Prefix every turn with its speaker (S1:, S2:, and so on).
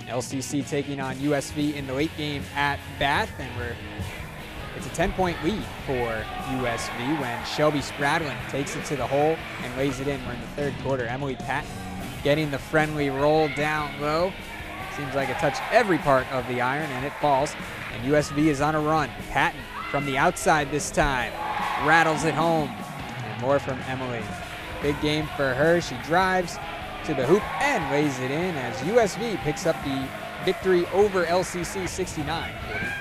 S1: LCC taking on USV in the late game at Bath, and it's a 10-point lead for USV when Shelby Spradlin takes it to the hole and lays it in. We're in the third quarter. Emily Patton getting the friendly roll down low. Seems like it touched every part of the iron, and it falls. And USV is on a run. Patton from the outside this time. Rattles it home. And more from Emily. Big game for her. She drives to the hoop and lays it in as USV picks up the victory over LCC 69-40.